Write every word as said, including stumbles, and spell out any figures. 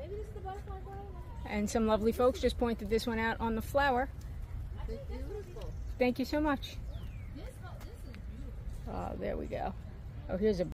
Maybe this is the butterfly garden. And some lovely folks just pointed this one out on the flower. It's beautiful. Thank you so much. This, this is beautiful. Oh, there we go. Oh, here's a